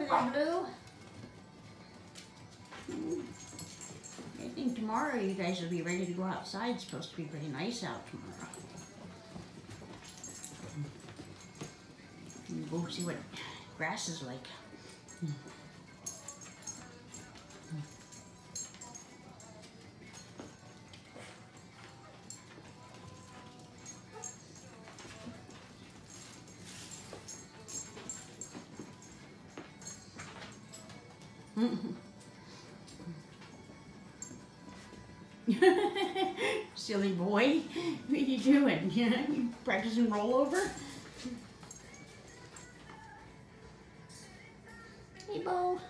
there, Blue. I think tomorrow you guys will be ready to go outside. It's supposed to be pretty nice out tomorrow. And go see what grass is like. Silly boy, what are you doing? You practicing rollover? Hey, Bo.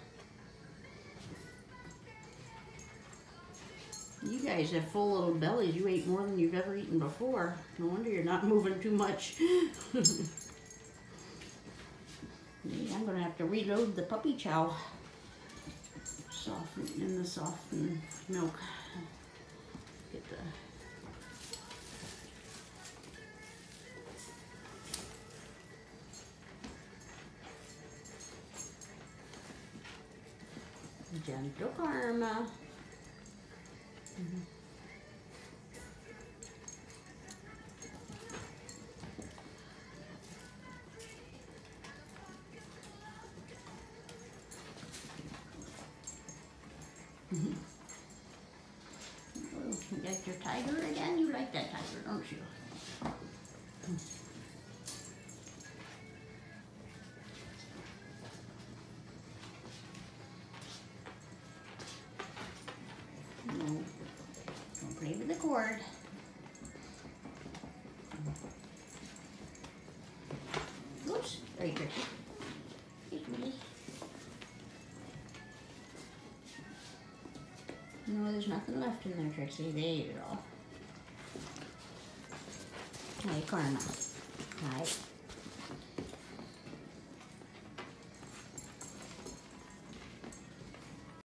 You guys have full little bellies. You ate more than you've ever eaten before. No wonder you're not moving too much. Yeah, I'm gonna have to reload the puppy chow. Soften in the softened milk. Get the gentle karma. You like your tiger again? You like that tiger, don't you? No, don't play with the cord. Oops, very tricky. Hey, sweetie. No, there's nothing left in there, Trixie. They ate it all. Hey, Karma. Hi.